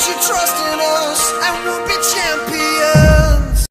your trust in us, and we'll be champions.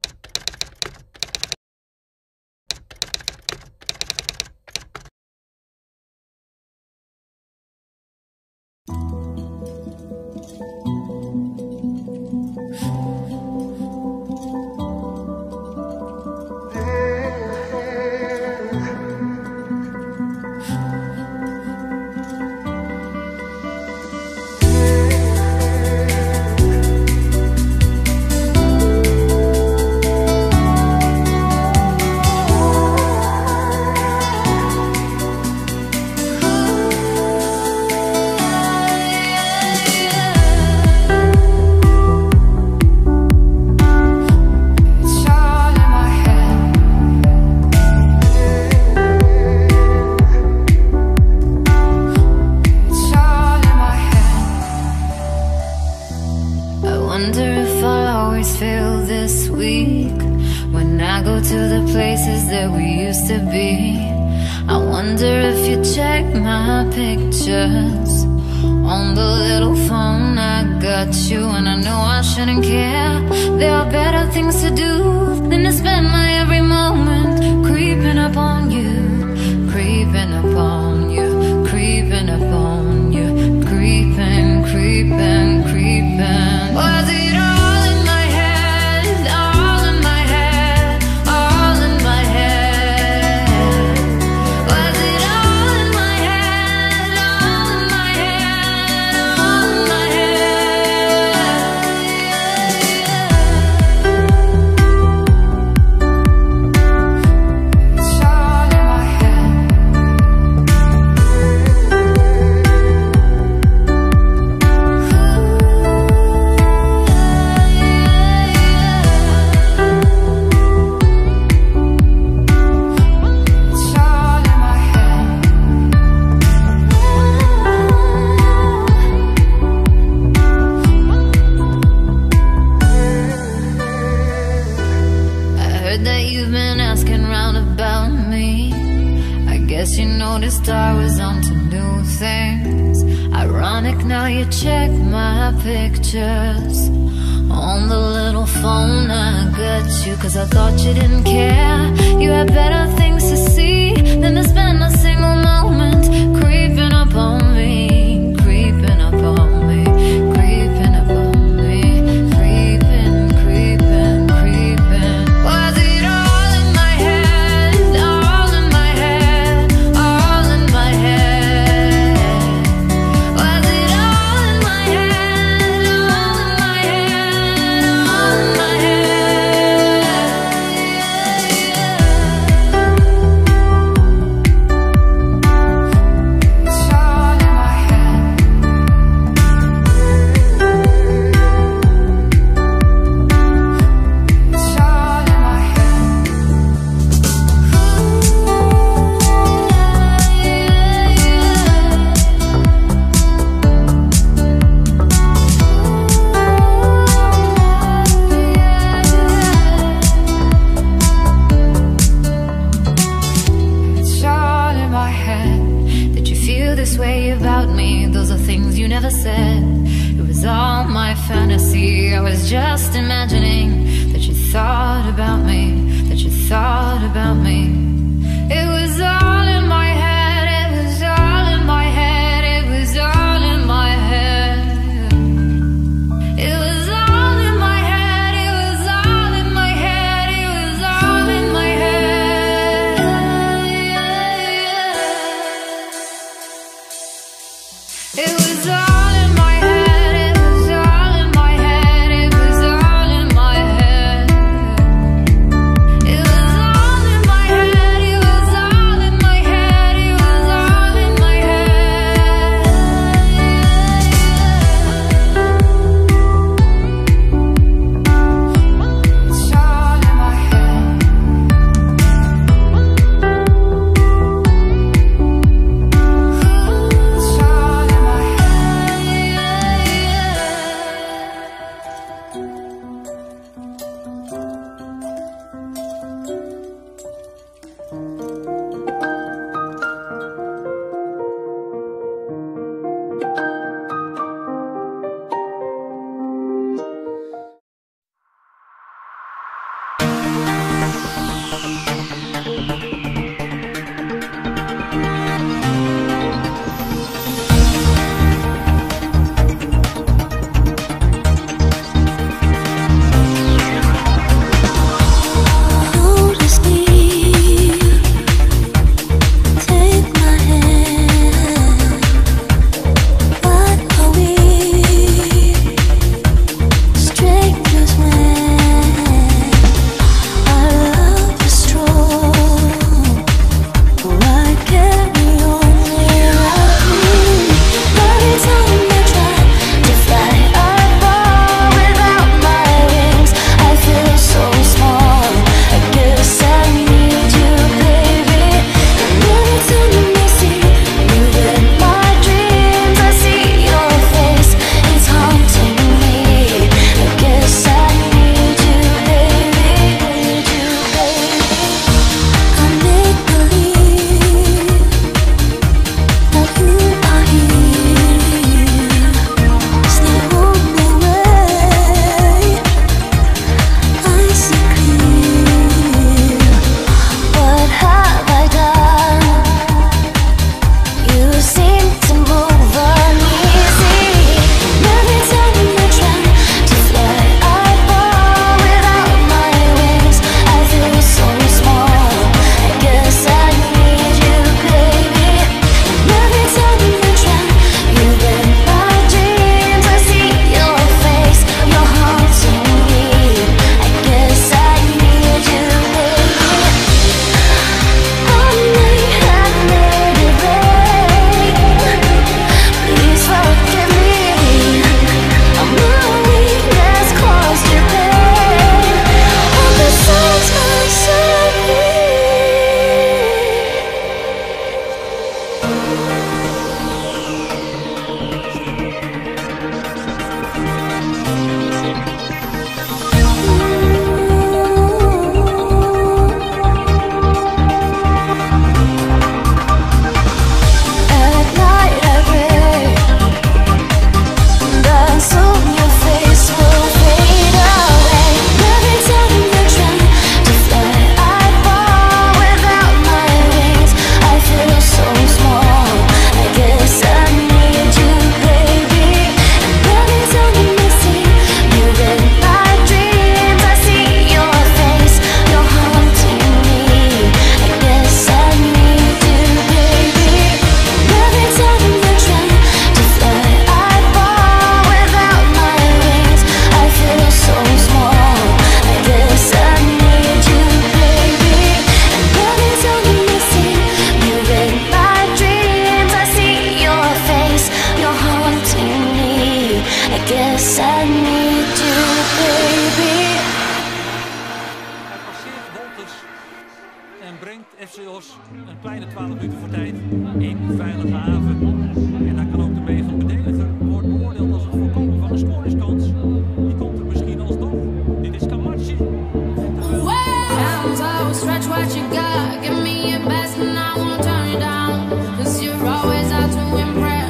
Yes, I need you, baby. Hij passeert Wolters en brengt FC Os een kleine 12 minuten voor tijd in veilige haven. En dan kan ook de meeste verdediger wordt beoordeeld als het voorkomen van een scoringskans. Die komt er misschien alsnog. Dit is Kamachi. Hands out, stretch what you got. Give me your best and I won't turn you down. 'Cause you're always out to impress.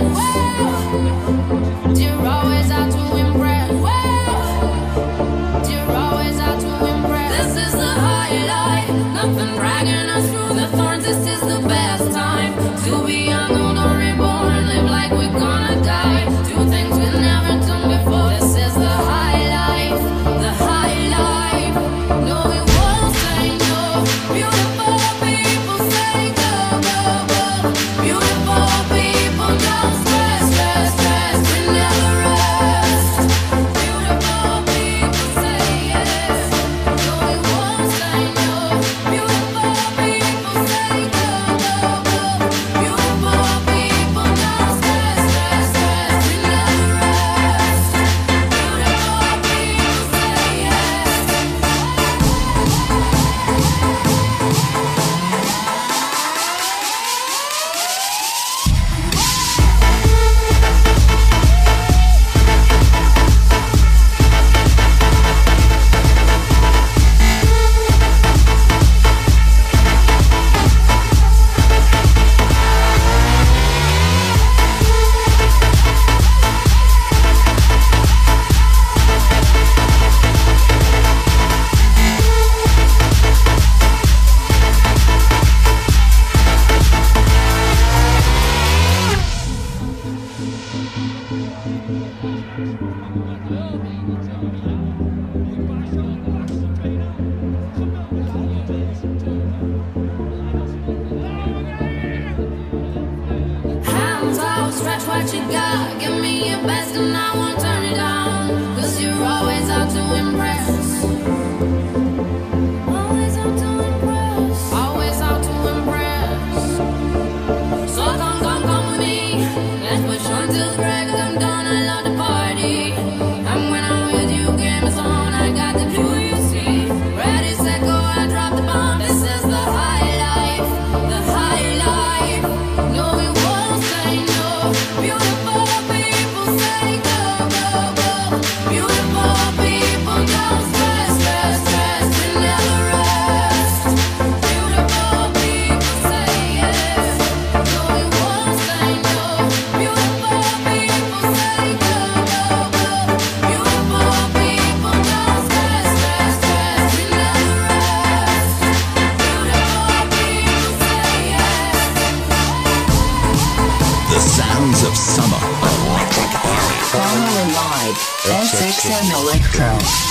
You're always out to impress. You're always out to impress. This is the highlight. Nothing dragging us through the thorns. This is the best time to be young, old or reborn. Live like we're gonna die. Do things we've never done before. This is the high life. The high life. No, it won't say no. Beautiful people say go, go, go. Beautiful people don't stress, stress, stress. We never rest. Beautiful people say yes. No, it won't say no. Beautiful people say go, go, go. Beautiful people don't stress, stress, stress. We never rest. Beautiful people say yes. Hands out, stretch what you got. Give me your best and I won't turn it down. 'Cause you're always out to impress. Always out to impress. Always out to impress. So come, come, come with me. Let's push on till the break of dawn. I love the party. And when I'm with you, game is on. I got the view, you see. Ready, set, go, I drop the bomb. This is the high life. The high life. No, it won't say no. Beautiful people say go, go, go. Beautiful people don't stress, stress, stress. We never rest. Beautiful people say yes. No, it won't say no. Beautiful people say go, go, go. Beautiful people don't stress, stress, stress. We never rest. Beautiful people say yes. The sounds of summer. Electric Area. Formerly live. SXM Electro.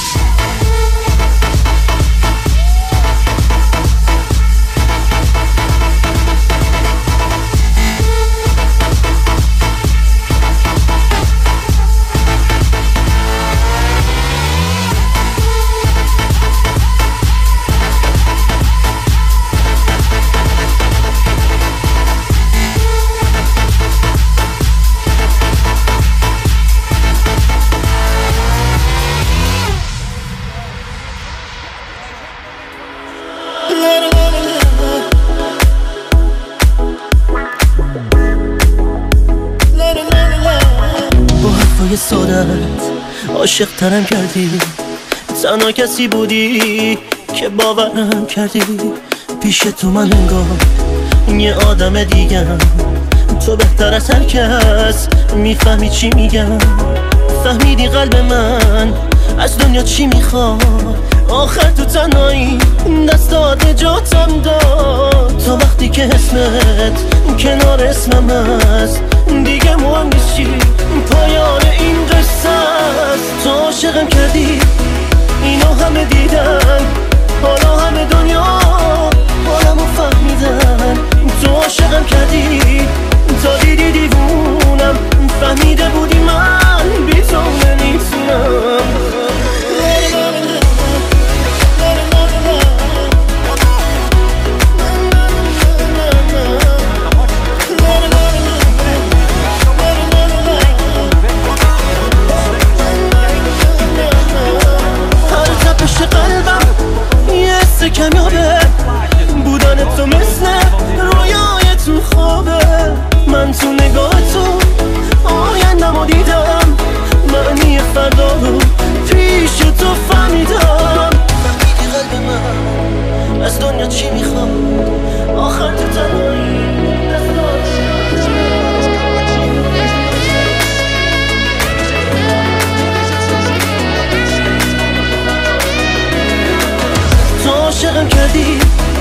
با حرفای سادت عاشق ترم کردی، تنها کسی بودی که باورم کردی. پیش تو من انگار یه آدم دیگم، تو بهتر از هر کس میفهمی چی میگم. فهمیدی قلب من از دنیا چی میخواد، آخر تو تنهایی دستات نجاتم داد. تا وقتی که اسمت کنار اسمم هست دیگه مهم نیست چی پایان این قصه است. تو عاشقم کردی اینو همه دیدن، حالا همه دنیا حالمو فهمیدن. تو عاشقم کردی تا دیدی دیوونم، فهمیده بودی من بی تو نمیتونم. باورم کردی